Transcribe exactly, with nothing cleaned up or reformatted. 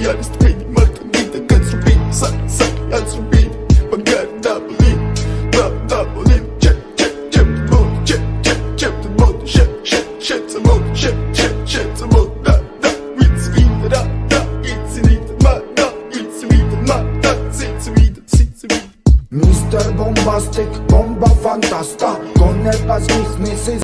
Я не ступені, марка, ніде, кать зробіть. Сак, сак, я зробіть. Бангар, даболів, даб, даболів. Чеп, чеп, чеп, ти мод, чеп, чеп, чеп, ти мод. Шеп, шеп, шеп, це мод, шеп, шеп, шеп, це мод. Да, да, it's wieder, да, да, it's wieder, ma, da, it's wieder, ma, da, it's wieder, it's wieder. Mister Bombastic, bomba fantasta, con el pas mis